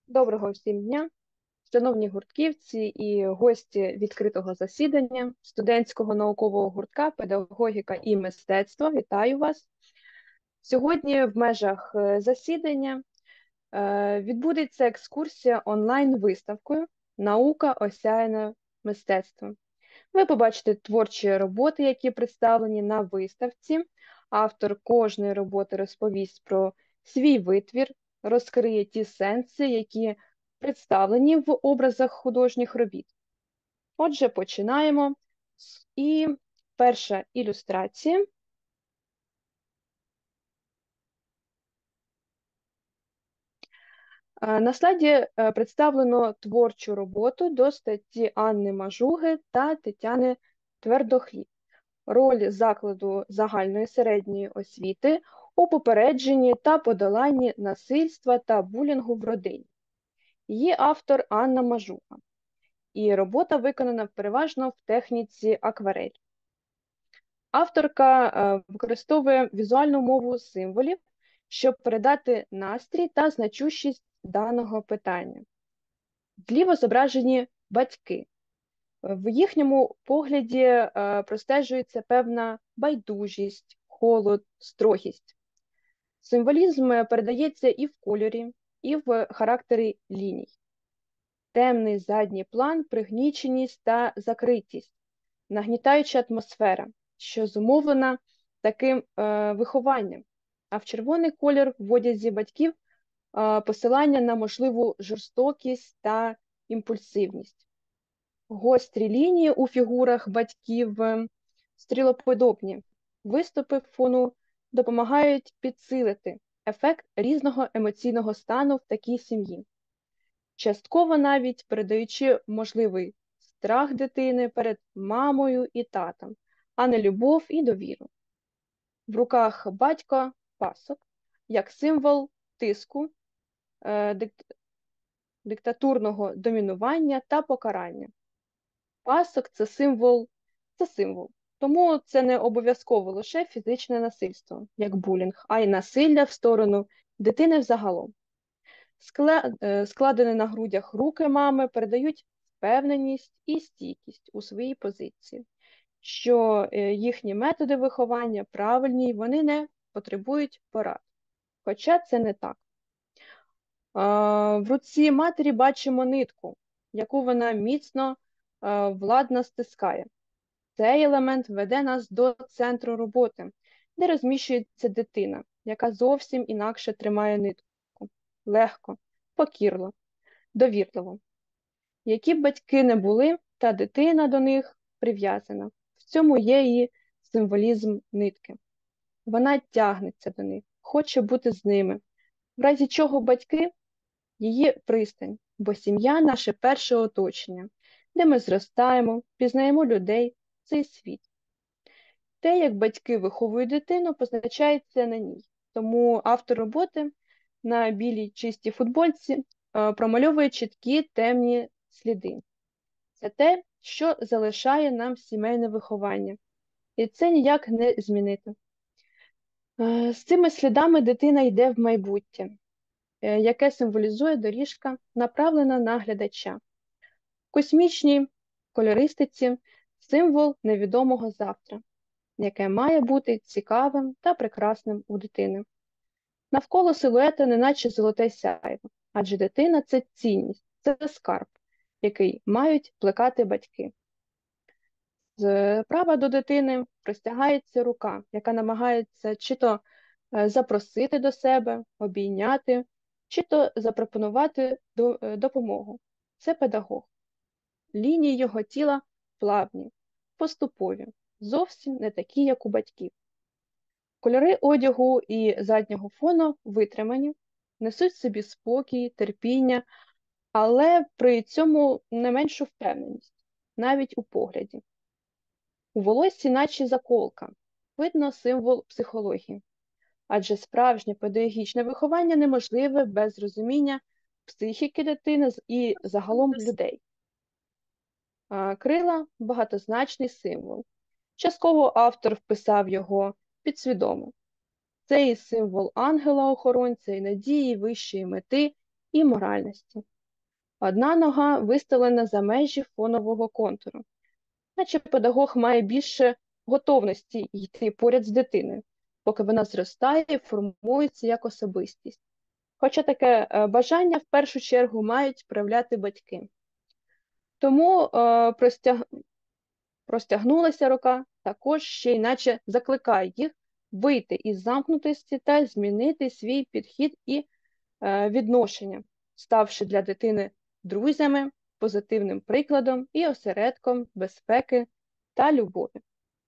Доброго всім дня, шановні гуртківці і гості відкритого засідання студентського наукового гуртка «Педагогіка і мистецтво». Вітаю вас! Сьогодні в межах засідання відбудеться екскурсія онлайн-виставкою «Наука осяяна мистецтвом». Ви побачите творчі роботи, які представлені на виставці. Автор кожної роботи розповість про свій витвір, розкриє ті сенси, які представлені в образах художніх робіт. Отже, починаємо. І перша ілюстрація. На слайді представлено творчу роботу до статті Анни Мажуги та Тетяни Твердохліб. Роль закладу загальної середньої освіти у попередженні та подоланні насильства та булінгу в родині. Її автор Анна Мажуга. І робота виконана переважно в техніці акварель. Авторка використовує візуальну мову символів, щоб передати настрій та значущість даного питання. Зліва зображені батьки. В їхньому погляді простежується певна байдужість, холод, строгість. Символізм передається і в кольорі, і в характері ліній. Темний задній план, пригніченість та закритість, нагнітаюча атмосфера, що зумовлена таким вихованням. А в червоний колір в одязі батьків посилання на можливу жорстокість та імпульсивність. Гострі лінії у фігурах батьків стрілоподобні. Виступи фону допомагають підсилити ефект різного емоційного стану в такій сім'ї, частково навіть передаючи можливий страх дитини перед мамою і татом, а не любов і довіру. В руках батька пасок, як символ тиску, диктатурного домінування та покарання. Пасок – це символ. Тому це не обов'язково лише фізичне насильство, як булінг, а й насилля в сторону дитини взагалом. Складені на грудях руки мами передають впевненість і стійкість у своїй позиції, що їхні методи виховання правильні, вони не потребують порад. Хоча це не так. В руці матері бачимо нитку, яку вона міцно, владно стискає. Цей елемент веде нас до центру роботи, де розміщується дитина, яка зовсім інакше тримає нитку. Легко, покірно, довірливо. Які б батьки не були, та дитина до них прив'язана. В цьому є її символізм нитки. Вона тягнеться до них, хоче бути з ними. В разі чого батьки – її пристань, бо сім'я – наше перше оточення, де ми зростаємо, пізнаємо людей, цей світ. Те, як батьки виховують дитину, позначається на ній. Тому автор роботи на білій чистій футбольці промальовує чіткі темні сліди. Це те, що залишає нам сімейне виховання. І це ніяк не змінити. З цими слідами дитина йде в майбутнє, яке символізує доріжка, направлена на глядача. В космічній кольористиці символ невідомого завтра, яке має бути цікавим та прекрасним у дитини. Навколо силуета неначе золоте сяйво, адже дитина – це цінність, це скарб, який мають плекати батьки. Справа до дитини простягається рука, яка намагається чи то запросити до себе, обійняти, чи то запропонувати допомогу. Це педагог. Лінії його тіла плавні, поступові, зовсім не такі, як у батьків. Кольори одягу і заднього фону витримані, несуть собі спокій, терпіння, але при цьому не меншу впевненість, навіть у погляді. У волоссі наче заколка, видно символ психології, адже справжнє педагогічне виховання неможливе без розуміння психіки дитини і загалом людей. Крила – багатозначний символ. Частково автор вписав його підсвідомо. Це і символ ангела-охоронця, і надії, вищої мети, і моральності. Одна нога виставлена за межі фонового контуру, наче педагог має більше готовності йти поряд з дитиною, поки вона зростає і формується як особистість. Хоча таке бажання в першу чергу мають проявляти батьки. Тому простягнулася рука також ще й наче закликає їх вийти із замкнутості та змінити свій підхід і відношення, ставши для дитини друзями, позитивним прикладом і осередком безпеки та любові.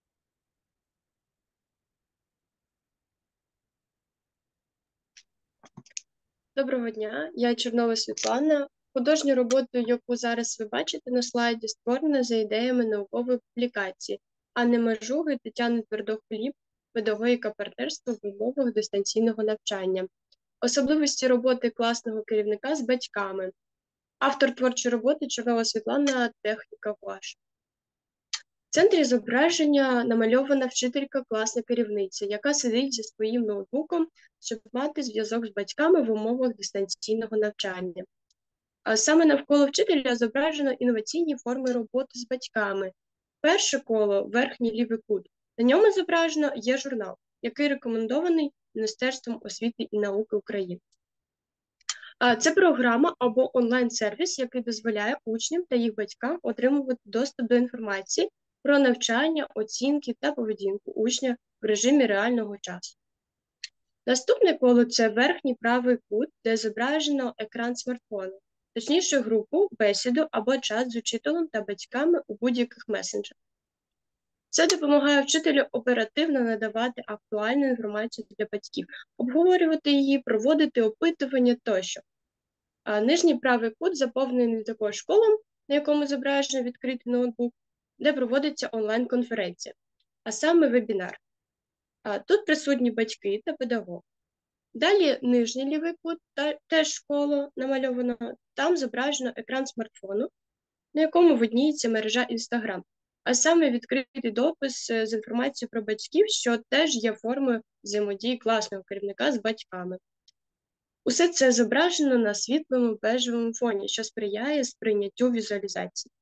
Доброго дня, я Чернова Світлана. Художню роботу, яку зараз ви бачите на слайді, створена за ідеями наукової публікації Анни Мажуги, Тетяни Твердохліб, педагогіка партнерства в умовах дистанційного навчання. Особливості роботи класного керівника з батьками. Автор творчої роботи Чернова Світлана, техніка гуаш. В центрі зображення намальована вчителька, класна керівниця, яка сидить зі своїм ноутбуком, щоб мати зв'язок з батьками в умовах дистанційного навчання. А саме навколо вчителя зображено інноваційні форми роботи з батьками. Перше коло – верхній лівий кут. На ньому зображено є журнал, який рекомендований Міністерством освіти і науки України. Це програма або онлайн-сервіс, який дозволяє учням та їх батькам отримувати доступ до інформації про навчання, оцінки та поведінку учня в режимі реального часу. Наступне коло – це верхній правий кут, де зображено екран смартфону, точніше групу, бесіду або чат з учителем та батьками у будь-яких месенджерах. Це допомагає вчителю оперативно надавати актуальну інформацію для батьків, обговорювати її, проводити опитування тощо. Нижній правий кут заповнений також колом, на якому зображено відкритий ноутбук, де проводиться онлайн-конференція, а саме вебінар. Тут присутні батьки та педагог. Далі нижній лівий кут, теж коло намальовано, там зображено екран смартфону, на якому видніється мережа Instagram, а саме відкритий допис з інформацією про батьків, що теж є формою взаємодії класного керівника з батьками. Усе це зображено на світлому бежевому фоні, що сприяє сприйняттю візуалізації.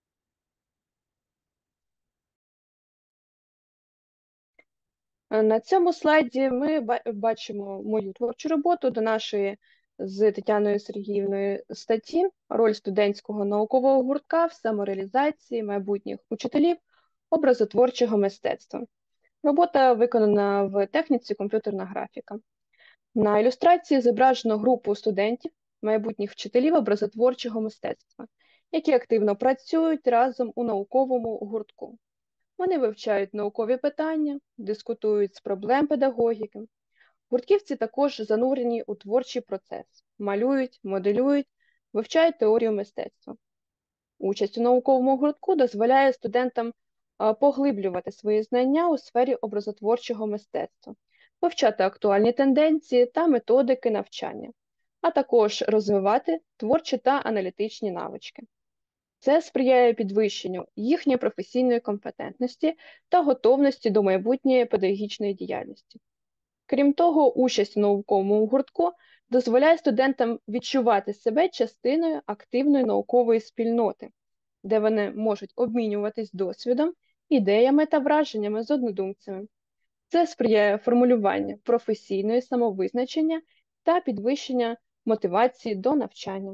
На цьому слайді ми бачимо мою творчу роботу до нашої з Тетяною Сергіївною статті «Роль студентського наукового гуртка в самореалізації майбутніх учителів образотворчого мистецтва». Робота виконана в техніці комп'ютерна графіка. На ілюстрації зображено групу студентів, майбутніх вчителів образотворчого мистецтва, які активно працюють разом у науковому гуртку. Вони вивчають наукові питання, дискутують з проблем педагогіки. Гуртківці також занурені у творчий процес, малюють, моделюють, вивчають теорію мистецтва. Участь у науковому гуртку дозволяє студентам поглиблювати свої знання у сфері образотворчого мистецтва, вивчати актуальні тенденції та методики навчання, а також розвивати творчі та аналітичні навички. Це сприяє підвищенню їхньої професійної компетентності та готовності до майбутньої педагогічної діяльності. Крім того, участь у науковому гуртку дозволяє студентам відчувати себе частиною активної наукової спільноти, де вони можуть обмінюватись досвідом, ідеями та враженнями з однодумцями. Це сприяє формулюванню професійної самовизначення та підвищення мотивації до навчання.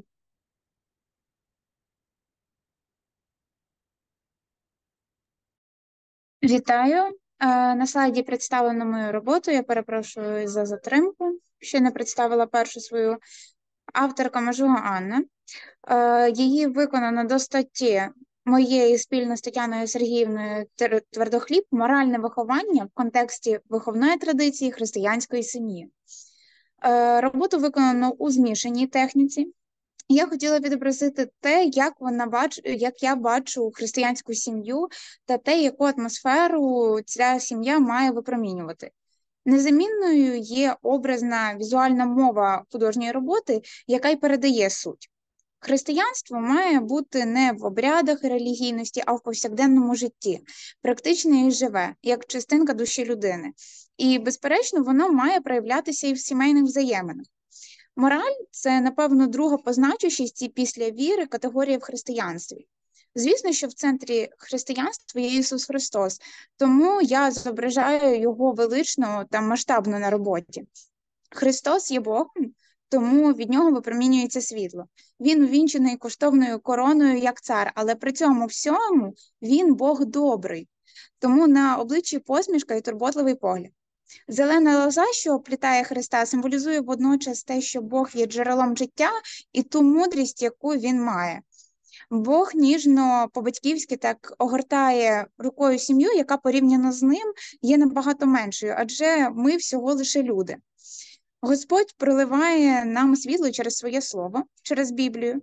Вітаю! На слайді представлено мою роботу. Я перепрошую за затримку. Ще не представила першу свою авторка Мажуга Анна. Її виконано до статті моєї спільно з Тетяною Сергіївною Твердохліб «Моральне виховання в контексті виховної традиції християнської сім'ї». Роботу виконано у змішаній техніці. Я хотіла відобразити те, як я бачу християнську сім'ю та те, яку атмосферу ця сім'я має випромінювати. Незамінною є образна візуальна мова художньої роботи, яка й передає суть. Християнство має бути не в обрядах і релігійності, а в повсякденному житті, практичне і живе, як частинка душі людини. І, безперечно, воно має проявлятися і в сімейних взаєминах. Мораль – це, напевно, друга по значущості після віри категорія в християнстві. Звісно, що в центрі християнства є Ісус Христос, тому я зображаю його велично та масштабно на роботі. Христос є Богом, тому від нього випромінюється світло. Він увінчений коштовною короною як цар, але при цьому всьому він Бог добрий. Тому на обличчі посмішка і турботливий погляд. Зелена лоза, що оплітає Христа, символізує водночас те, що Бог є джерелом життя і ту мудрість, яку він має. Бог ніжно, по-батьківськи так огортає рукою сім'ю, яка порівняно з ним є набагато меншою, адже ми всього лише люди. Господь проливає нам світло через своє слово, через Біблію,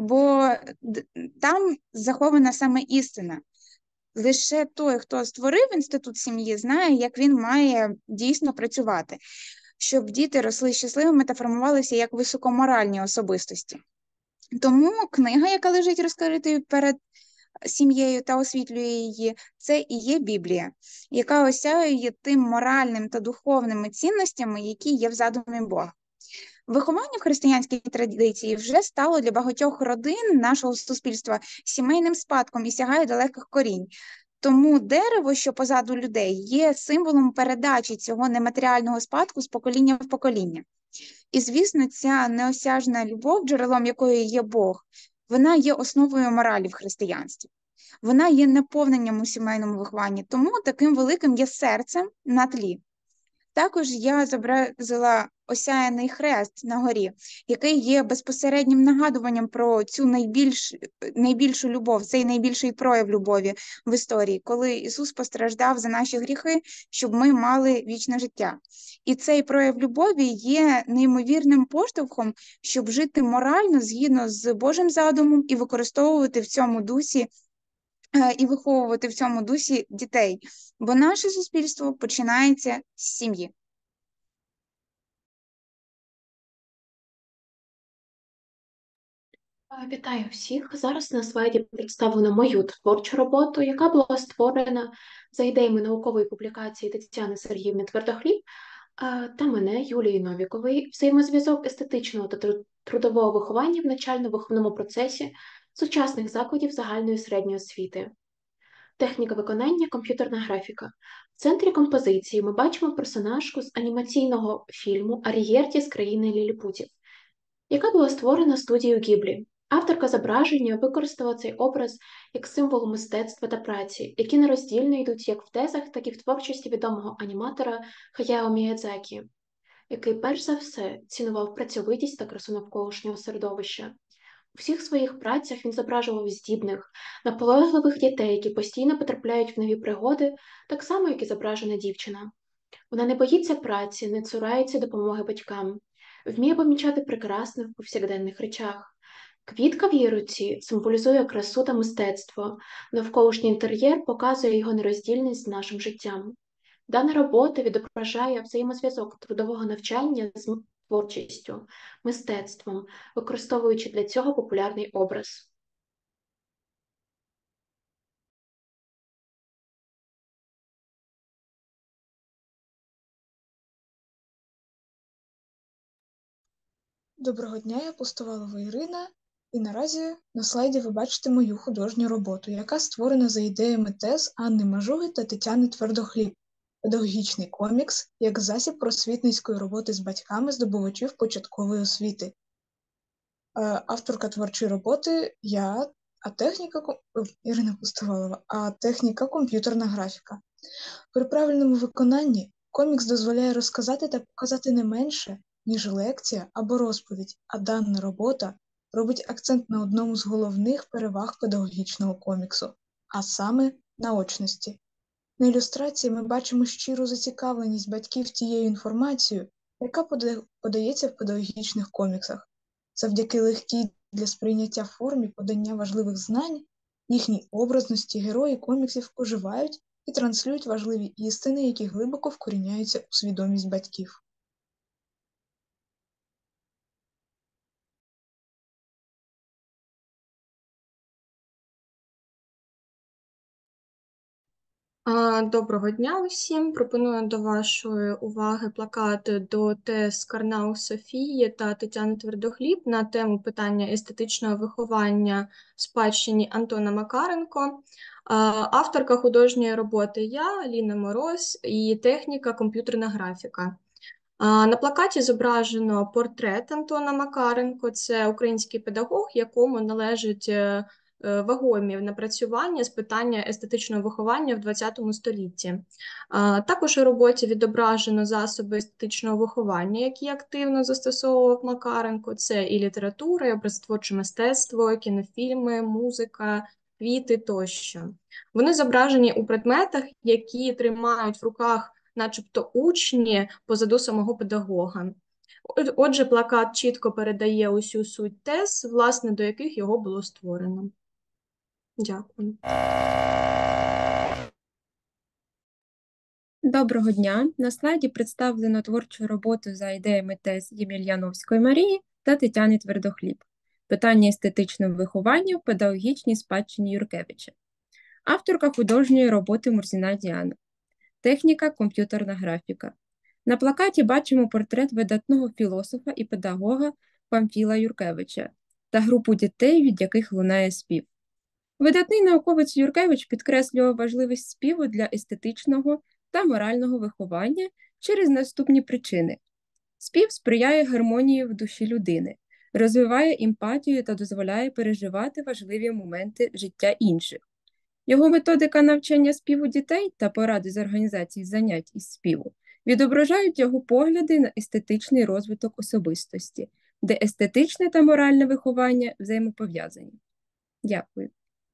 бо там захована саме істина. Лише той, хто створив інститут сім'ї, знає, як він має дійсно працювати, щоб діти росли щасливими та формувалися як високоморальні особистості. Тому книга, яка лежить розкритою перед сім'єю та освітлює її, це і є Біблія, яка осяює тим моральним та духовними цінностями, які є в задумі Бога. Виховання в християнській традиції вже стало для багатьох родин нашого суспільства сімейним спадком і сягає далеких корінь. Тому дерево, що позаду людей, є символом передачі цього нематеріального спадку з покоління в покоління. І, звісно, ця неосяжна любов, джерелом якої є Бог, вона є основою моралі в християнстві. Вона є наповненням у сімейному вихованні, тому таким великим є серцем на тлі. Також я зобразила осяяний хрест на горі, який є безпосереднім нагадуванням про цю найбільшу любов, цей найбільший прояв любові в історії, коли Ісус постраждав за наші гріхи, щоб ми мали вічне життя. І цей прояв любові є неймовірним поштовхом, щоб жити морально згідно з Божим задумом і використовувати в цьому дусі і виховувати в цьому дусі дітей, бо наше суспільство починається з сім'ї. Вітаю всіх! Зараз на слайді представлено мою творчу роботу, яка була створена за ідеями наукової публікації Тетяни Сергіївни Твердохліб та мене, Юлії Новікової, взаємозв'язок естетичного та трудового виховання в навчально-виховному процесі сучасних закладів загальної середньої освіти. Техніка виконання – комп'ютерна графіка. В центрі композиції ми бачимо персонажку з анімаційного фільму «Арієрті з країни ліліпутів», яка була створена студією Гіблі. Авторка зображення використала цей образ як символ мистецтва та праці, які нероздільно йдуть як в тезах, так і в творчості відомого аніматора Хаяо Міядзакі, який перш за все цінував працьовитість та красу навколишнього середовища. У всіх своїх працях він зображував здібних, наполегливих дітей, які постійно потрапляють в нові пригоди, так само, як і зображена дівчина. Вона не боїться праці, не цурається допомоги батькам, вміє помічати прекрасне в повсякденних речах. Квітка в її руці символізує красу та мистецтво, навколишній інтер'єр показує його нероздільність з нашим життям. Дана робота відображає взаємозв'язок трудового навчання з творчістю, мистецтвом, використовуючи для цього популярний образ. Доброго дня, я Пустовалова Ірина, і наразі на слайді ви бачите мою художню роботу, яка створена за ідеями тез Анни Мажуги та Тетяни Твердохліб. Педагогічний комікс як засіб просвітницької роботи з батьками здобувачів початкової освіти. Авторка творчої роботи я, Ірина Пустовалова, а техніка комп'ютерна графіка. При правильному виконанні комікс дозволяє розказати та показати не менше, ніж лекція або розповідь, а дана робота робить акцент на одному з головних переваг педагогічного коміксу, а саме наочності. На ілюстрації ми бачимо щиру зацікавленість батьків тією інформацією, яка подається в педагогічних коміксах. Завдяки легкій для сприйняття формі подання важливих знань, їхній образності герої коміксів оживають і транслюють важливі істини, які глибоко вкоріняються у свідомість батьків. Доброго дня усім. Пропоную до вашої уваги плакат до тез Карнау Софії та Тетяни Твердохліб на тему питання естетичного виховання в спадщині Антона Макаренко. Авторка художньої роботи я, Ліна Мороз, і техніка комп'ютерна графіка. На плакаті зображено портрет Антона Макаренко. Це український педагог, якому належить вагомі напрацювання з питання естетичного виховання в ХХ столітті. Також у роботі відображено засоби естетичного виховання, які активно застосовував Макаренко. Це і література, і образотворче мистецтво, кінофільми, музика, квіти тощо. Вони зображені у предметах, які тримають в руках начебто учні позаду самого педагога. Отже, плакат чітко передає усю суть тез, власне, до яких його було створено. Дякую. Доброго дня! На слайді представлено творчу роботу за ідеями тез Ємельяновської Марії та Тетяни Твердохліб. Питання естетичного виховання в педагогічній спадщині Юркевича. Авторка художньої роботи Мурзіна Діана. Техніка комп'ютерна графіка. На плакаті бачимо портрет видатного філософа і педагога Памфіла Юркевича та групу дітей, від яких лунає спів. Видатний науковець Юркевич підкреслював важливість співу для естетичного та морального виховання через наступні причини. Спів сприяє гармонії в душі людини, розвиває емпатію та дозволяє переживати важливі моменти життя інших. Його методика навчання співу дітей та поради з організації занять із співу відображають його погляди на естетичний розвиток особистості, де естетичне та моральне виховання взаємопов'язані. Дякую.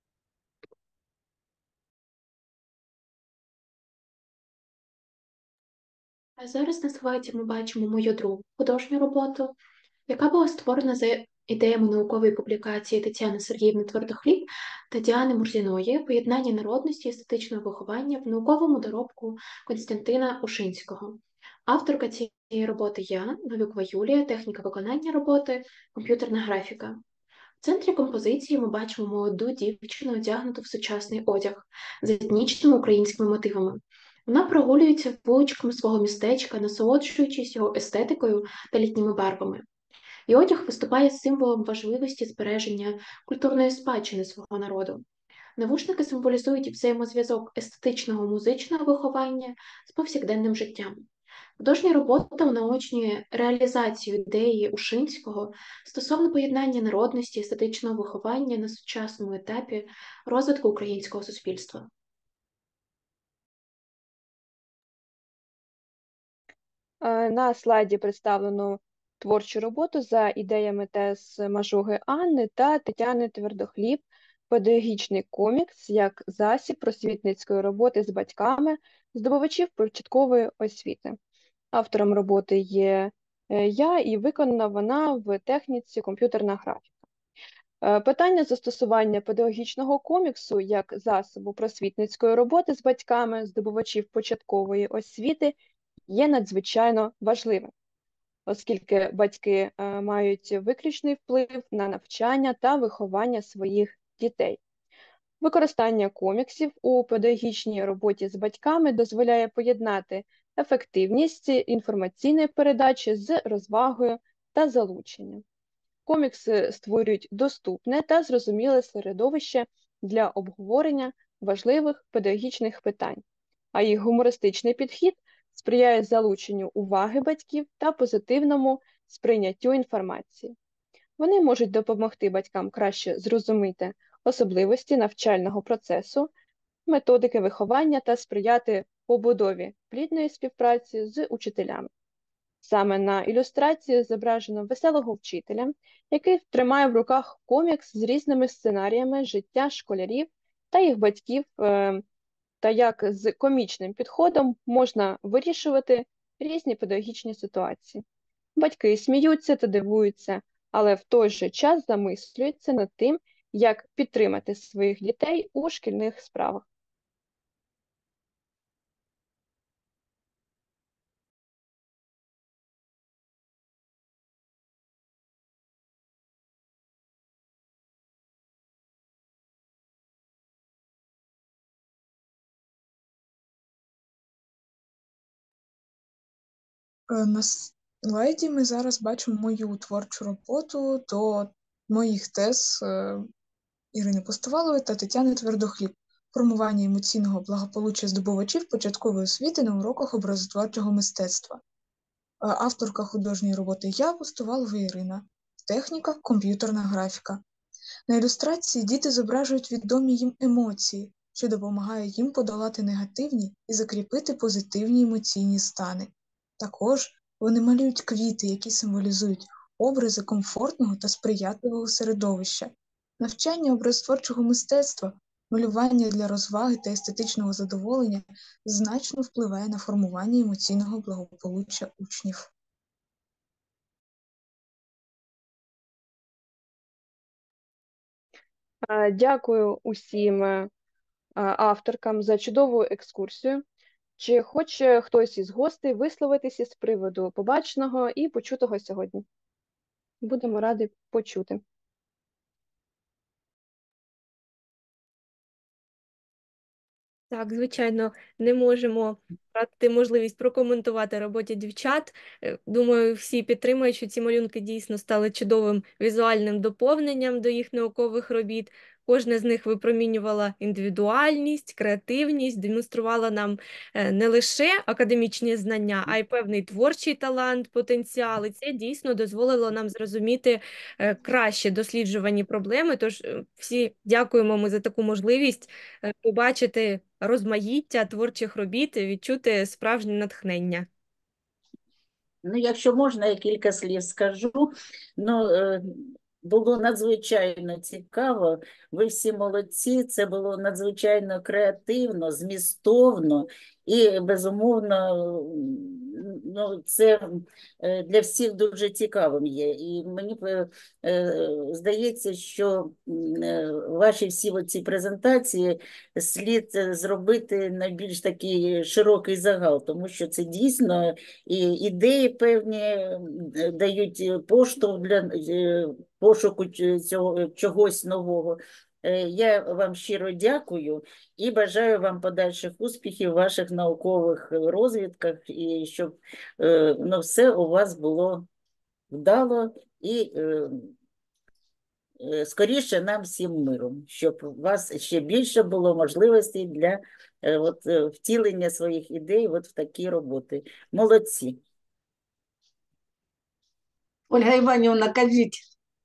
А зараз на слайді ми бачимо мою другу художню роботу, яка була створена за ідеями наукової публікації Тетяни Сергіївни Твердохліб та Діани Мурзіної «Поєднання народності і естетичного виховання в науковому доробку Костянтина Ушинського». Авторка цієї роботи я, Новікова Юлія, техніка виконання роботи, комп'ютерна графіка. В центрі композиції ми бачимо молоду дівчину, одягнуту в сучасний одяг з етнічними українськими мотивами. Вона прогулюється вуличками свого містечка, насолоджуючись його естетикою та літніми барвами. І одяг виступає символом важливості збереження культурної спадщини свого народу. Навушники символізують взаємозв'язок естетичного музичного виховання з повсякденним життям. Художня робота наочнює реалізацію ідеї Ушинського стосовно поєднання народності і естетичного виховання на сучасному етапі розвитку українського суспільства. На слайді представлено творчу роботу за ідеями тез Мажуги Анни та Тетяни Твердохліб «Педагогічний комікс як засіб просвітницької роботи з батьками здобувачів початкової освіти». Автором роботи є я, і виконана вона в техніці комп'ютерна графіка. Питання застосування педагогічного коміксу як засобу просвітницької роботи з батьками здобувачів початкової освіти є надзвичайно важливим, оскільки батьки мають виключний вплив на навчання та виховання своїх дітей. Використання коміксів у педагогічній роботі з батьками дозволяє поєднати ефективність інформаційної передачі з розвагою та залученням. Комікси створюють доступне та зрозуміле середовище для обговорення важливих педагогічних питань, а їх гумористичний підхід сприяє залученню уваги батьків та позитивному сприйняттю інформації. Вони можуть допомогти батькам краще зрозуміти особливості навчального процесу, методики виховання та сприяти побудові плідної співпраці з учителями. Саме на ілюстрації зображено веселого вчителя, який тримає в руках комікс з різними сценаріями життя школярів та їх батьків, та як з комічним підходом можна вирішувати різні педагогічні ситуації. Батьки сміються та дивуються, але в той же час замислюються над тим, як підтримати своїх дітей у шкільних справах. На слайді ми зараз бачимо мою творчу роботу до моїх тез Ірини Постовалової та Тетяни Твердохліб «Формування емоційного благополуччя здобувачів початкової освіти на уроках образотворчого мистецтва». Авторка художньої роботи я, Постовалова Ірина. Техніка – комп'ютерна графіка. На ілюстрації діти зображують відомі їм емоції, що допомагає їм подолати негативні і закріпити позитивні емоційні стани. Також вони малюють квіти, які символізують образи комфортного та сприятливого середовища. Навчання образотворчого мистецтва, малювання для розваги та естетичного задоволення значно впливає на формування емоційного благополуччя учнів. Дякую усім авторкам за чудову екскурсію. Чи хоче хтось із гостей висловитися з приводу побаченого і почутого сьогодні? Будемо раді почути. Так, звичайно, не можемо дати можливість прокоментувати роботі дівчат. Думаю, всі підтримують, що ці малюнки дійсно стали чудовим візуальним доповненням до їх наукових робіт. Кожна з них випромінювала індивідуальність, креативність, демонструвала нам не лише академічні знання, а й певний творчий талант, потенціал. І це дійсно дозволило нам зрозуміти краще досліджувані проблеми. Тож всі дякуємо ми за таку можливість побачити розмаїття творчих робіт і відчути справжнє натхнення. Ну, якщо можна, я кілька слів скажу. Було надзвичайно цікаво, ви всі молодці, це було надзвичайно креативно, змістовно і, безумовно, це для всіх дуже цікавим є. І мені здається, що ваші всі ці презентації слід зробити на більш такий широкий загал, тому що це дійсно і ідеї певні дають поштовх для пошуку чогось нового. Я вам щиро дякую і бажаю вам подальших успіхів в ваших наукових розвідках, і щоб все у вас було вдало і скоріше нам всім миром, щоб у вас ще більше було можливостей для втілення своїх ідей в такі роботи. Молодці. Ольга Іванівна, кажіть.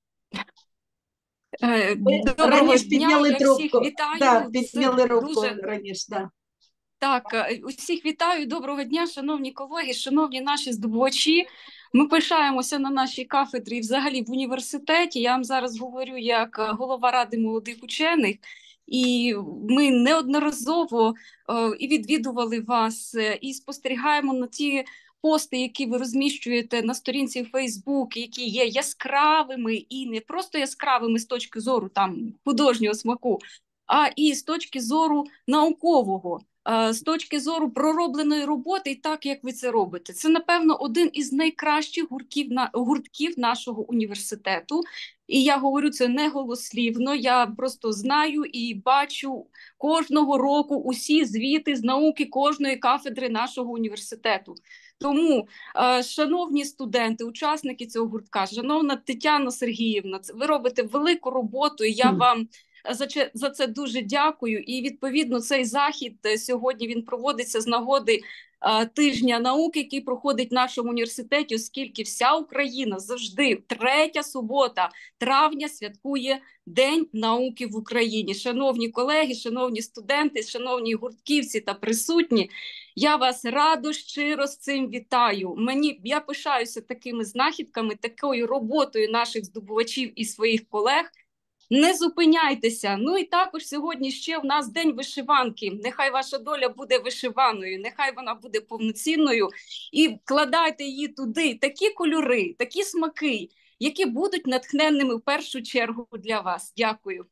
Доброго Раніше дня, підняли я трубку. всіх вітаю. Да, підняли руку Дуже... раніше, да. Так, усіх вітаю, доброго дня, шановні колеги, шановні наші здобувачі. Ми пишаємося на нашій кафедрі і взагалі в університеті. Я вам зараз говорю як голова Ради молодих учених. І ми неодноразово і відвідували вас, і спостерігаємо на ті пости, які ви розміщуєте на сторінці в Facebook, які є яскравими і не просто яскравими з точки зору там художнього смаку, а і з точки зору наукового, з точки зору проробленої роботи і так, як ви це робите. Це, напевно, один із найкращих гуртків нашого університету. І я говорю це не голослівно, я просто знаю і бачу кожного року усі звіти з науки кожної кафедри нашого університету. Тому, шановні студенти, учасники цього гуртка, шановна Тетяна Сергіївна, ви робите велику роботу, і я вам за це дуже дякую. І, відповідно, цей захід сьогодні він проводиться з нагоди тижня науки, який проходить в нашому університеті, оскільки вся Україна завжди третя субота травня святкує День науки в Україні. Шановні колеги, шановні студенти, шановні гуртківці та присутні, я вас радо, щиро з цим вітаю. Я пишаюся такими знахідками, такою роботою наших здобувачів і своїх колег. Не зупиняйтеся. Ну і також сьогодні ще в нас День вишиванки. Нехай ваша доля буде вишиваною, нехай вона буде повноцінною. І вкладайте її туди, такі кольори, такі смаки, які будуть натхненними в першу чергу для вас. Дякую.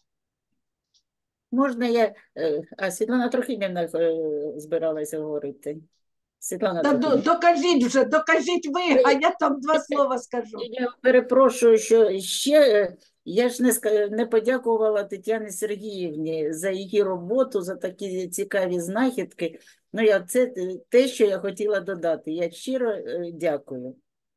Можна я... Світлана Трохимівна збиралася говорити. Світлана, докажіть ви, а я там два слова скажу. Я перепрошую, що ще Я ж не подякувала Тетяні Сергіївні за її роботу, за такі цікаві знахідки. Ну, це те, що я хотіла додати. Я щиро дякую.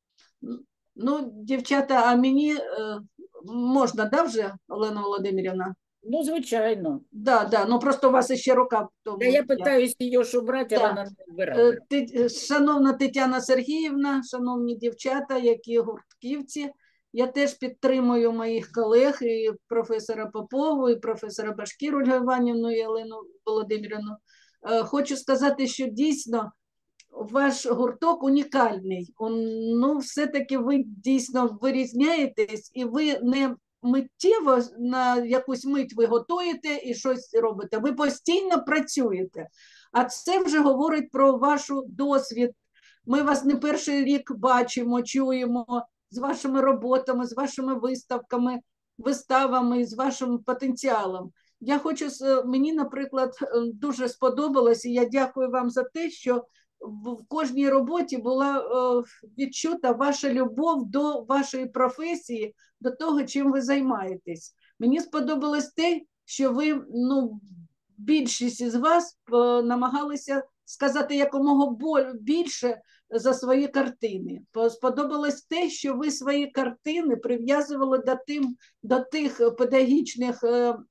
Ну, дівчата, а мені можна, да, вже, Олена Володимирівна? Ну, звичайно. Да. Ну просто у вас ще рука. Тому Я питаюсь її, що брати, а вона не вибирає. Шановна Тетяна Сергіївна, шановні дівчата, які гуртківці, я теж підтримую моїх колег, і професора Попову, і професора Башкір Ольгу Іванівну, і Олену Володимирівну. Хочу сказати, що дійсно ваш гурток унікальний. Ну, все-таки ви дійсно вирізняєтесь, і ви не миттєво на якусь мить ви готуєте і щось робите. Ви постійно працюєте. А це вже говорить про ваш досвід. Ми вас не перший рік бачимо, чуємо з вашими роботами, з вашими виставами, з вашим потенціалом. Я хочу, мені, наприклад, дуже сподобалось, і я дякую вам за те, що в кожній роботі була відчута ваша любов до вашої професії, до того, чим ви займаєтесь. Мені сподобалось те, що ви, ну, більшість із вас намагалися сказати якомога більше за свої картини. Сподобалось те, що ви свої картини прив'язували до тих педагогічних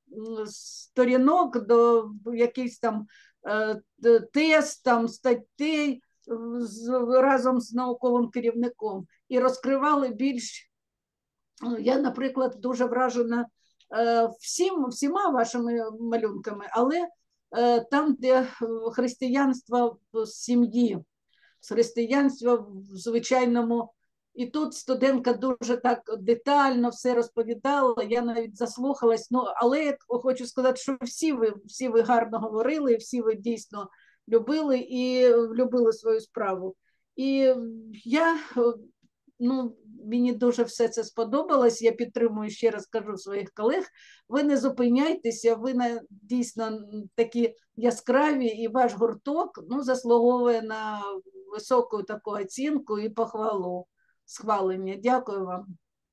сторінок, до якихось там тест, там, статей разом з науковим керівником і розкривали більш. Я, наприклад, дуже вражена всіма вашими малюнками, але там, де християнство в сім'ї, християнство в звичайному. І тут студентка дуже так детально все розповідала, я навіть заслухалась, ну, але я хочу сказати, що всі ви гарно говорили, всі ви дійсно любили свою справу. І мені дуже все це сподобалось, я підтримую, ще раз кажу, своїх колег, ви не зупиняйтеся, ви дійсно такі яскраві, і ваш гурток заслуговує на високу таку оцінку і похвалу. Схвалення. Дякую вам.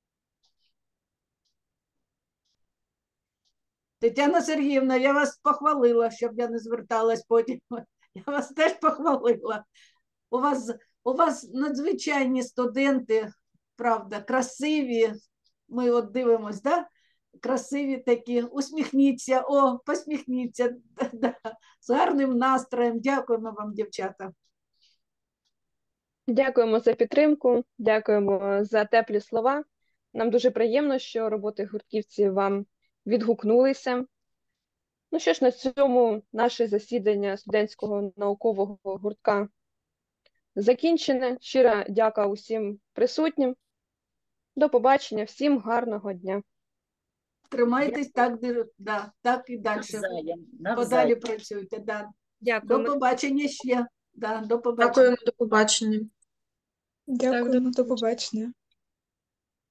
Тетяна Сергіївна, я вас похвалила, щоб я не зверталась потім. Я вас теж похвалила. У вас надзвичайні студенти, правда, красиві. Ми от дивимось, да? Красиві такі. Усміхніться, посміхніться. З гарним настроєм. Дякуємо вам, дівчата. Дякуємо за підтримку, дякуємо за теплі слова. Нам дуже приємно, що роботи гуртківців вам відгукнулися. Ну що ж, на цьому наше засідання студентського наукового гуртка закінчене. Щира дяка усім присутнім. До побачення, всім гарного дня. Тримайтесь так і далі. Подалі працюйте. Да. Дякую. До побачення ще. Да, до побачення. Дякуємо, до побачення. Дякуємо, до побачення.